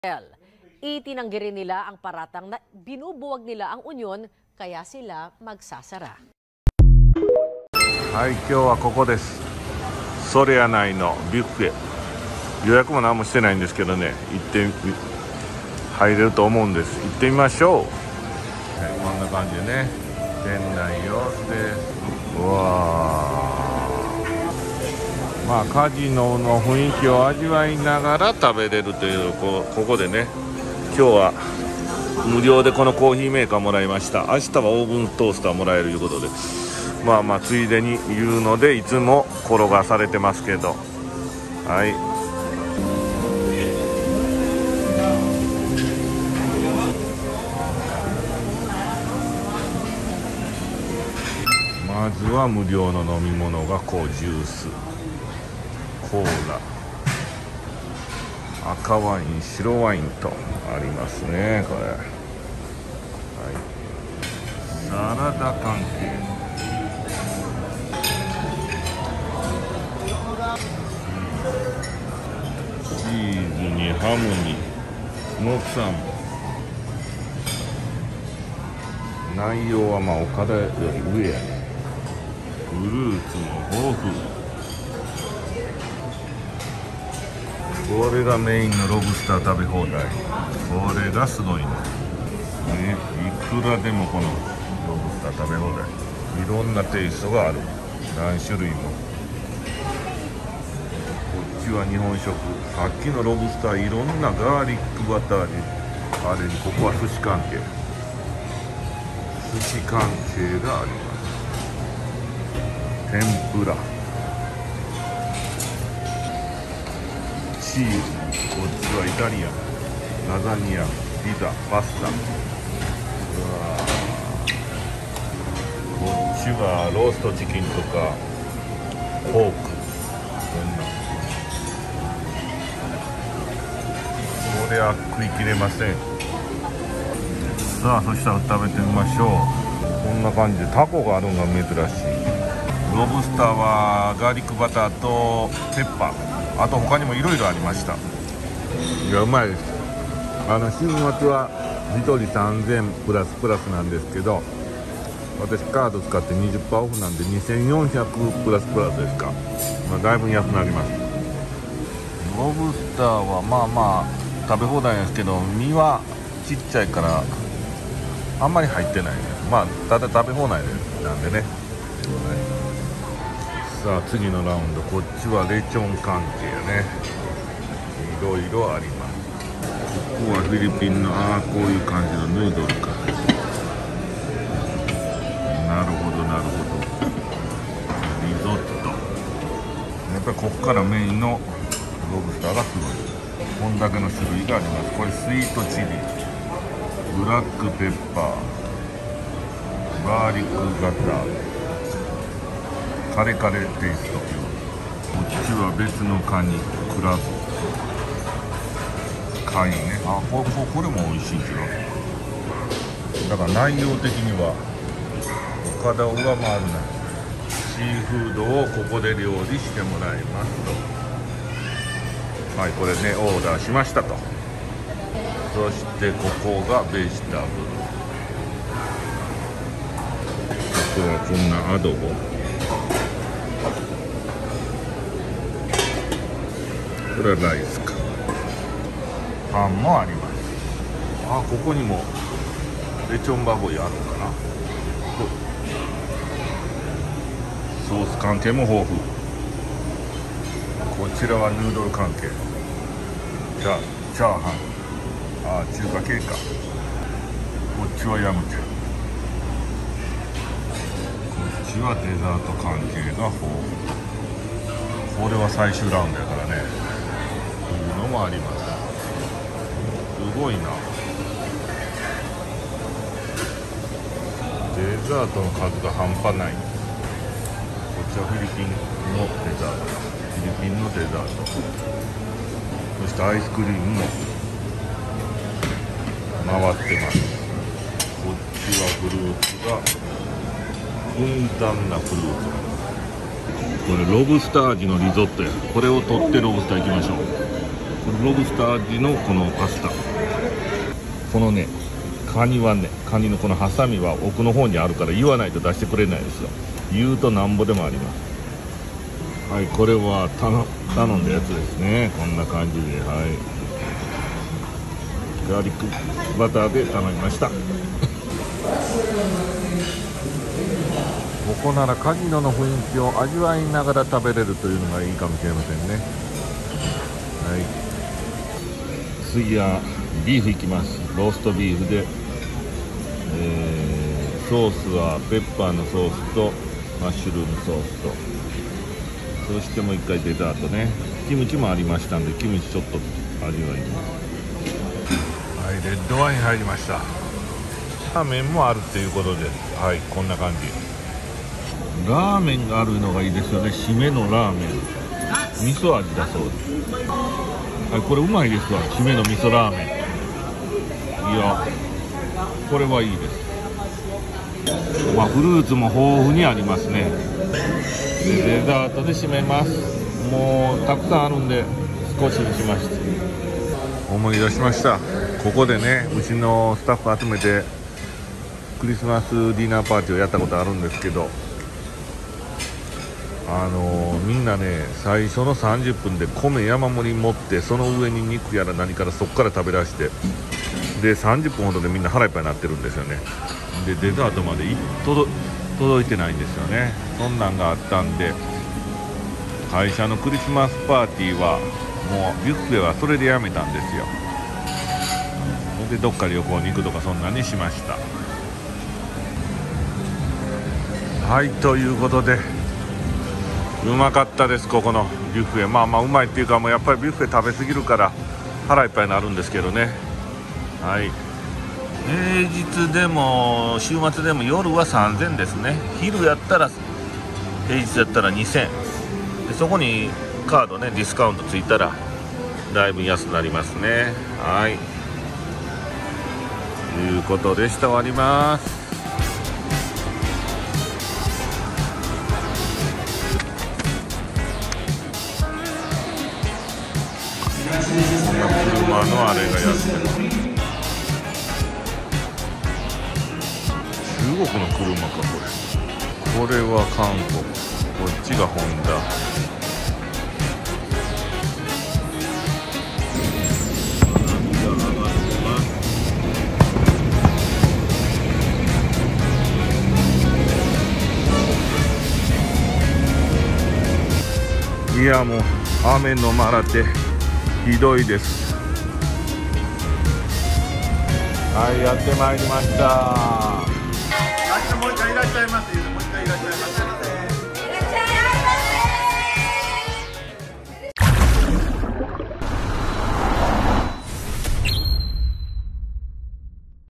Itinanggi rin nila ang paratang na binubuwag nila ang Union kaya sila magsasara. はい、今日はここです。ソレア内のビュッフェ。予約も何もしてないんですけどね、入れると思うんです。行ってみましょう。こんな感じでね、店内様子です。うわー、まあカジノの雰囲気を味わいながら食べれるというここでね、今日は無料でこのコーヒーメーカーもらいました。明日はオーブントースターもらえるということで、まあついでに言うのでいつも転がされてますけど、はい。まずは無料の飲み物がこうジュース、コーラ、赤ワイン、白ワインとありますね。これ、はい、サラダ関係、チーズにハムにスモークサーモン。内容はまあ岡田より上やね。フルーツも豊富。これがメインのロブスター食べ放題。これがすごいのね。いくらでもこのロブスター食べ放題、いろんなテイストがある。何種類も。こっちは日本食。さっきのロブスターいろんなガーリックバターにあれに、ここは寿司関係。寿司関係があります。天ぷら、チーズ、こっちはイタリアン、ラザニア、ピザ、パスタ。こっちはローストチキンとかポーク、これは食い切れません。さあ、そしたら食べてみましょう。こんな感じでタコがあるのが珍しい。ロブスターはガーリックバターとペッパー、あと他にもいろいろありました。いや、うまいです。週末は1人3000プラスなんですけど、私カード使って 20% オフなんで2400プラスですか、だいぶ安くなります。ロブスターはまあ食べ放題ですけど、身はちっちゃいからあんまり入ってないです。ただ食べ放題なんでね。さあ次のラウンド、こっちはレチョン関係ね。いろいろあります。ここはフィリピンのこういう感じのヌードルか。なるほどリゾット。やっぱりここからメインのロブスターがすごい。こんだけの種類があります。これスイートチリ、ブラックペッパー、ガーリックバター、カレテイスト。こっちは別のカニ、クラブ、貝ね。これも美味しいけど、だから内容的には岡田を上回るな。シーフードをここで料理してもらいますと。はい、これねオーダーしましたと。そしてここがベジタブル。ここはこんなアドボ。これはライスか。パンもあります。ここにもレチョンバホイあるのかな。ソース関係も豊富。こちらはヌードル関係。チャーハン、中華系か。こっちはヤムチャ。こっちはデザート関係が豊富。これは最終ラウンドやからね。のもあります。すごいな。デザートの数が半端ない。こっちはフィリピンのデザート。そしてアイスクリームも回ってます。こっちはフルーツがふんだんなフルーツ。これロブスター味のリゾットや。これを取ってロブスター行きましょう。こロブスター味のこのパスタ。このねカニはね、カニのこのハサミは奥の方にあるから言わないと出してくれないですよ。言うとなんぼでもあります。はい、これは頼んだやつですね。こんな感じで、はい、ガーリックバターで頼みました。ここならカジノの雰囲気を味わいながら食べれるというのがいいかもしれませんね。はい、次はビーフいきます。ローストビーフで、ソースはペッパーのソースとマッシュルームソースと、そしてもう一回デザートね。キムチもありましたんで、キムチちょっと味わいます。はい、レッドワイン入りました。ラーメンもあるっていうことです。はい、こんな感じ。ラーメンがあるのがいいですよね。締めのラーメン味噌味だそうです。はい、これうまいですわ。締めの味噌ラーメン、いやこれはいいです。まあフルーツも豊富にありますね。でデザートで締めます。もうたくさんあるんで少しにしました。思い出しました。ここでね、うちのスタッフ集めてクリスマスディナーパーティーをやったことあるんですけど、みんなね、最初の30分で米山盛り持って、その上に肉やら何からそこから食べ出して、で30分ほどでみんな腹いっぱいになってるんですよね。でデザートまで届いてないんですよね。そんなんがあったんで、会社のクリスマスパーティーはもうビュッフェはそれでやめたんですよ。でどっか旅行に行くとかそんなにしました。はい、ということでうまかったです。ここのビュッフェ、まあうまいっていうか、もうやっぱりビュッフェ食べ過ぎるから腹いっぱいになるんですけどね。はい、平日でも週末でも夜は3000ですね。昼やったら、平日やったら2000で、そこにカードね、ディスカウントついたらだいぶ安くなりますね。はい、ということでした。終わります。こんな車のあれがやってる。中国の車かこれ。これは韓国、こっちがホンダ。いやもう雨のまらでひどいです。はい、やってまいりました。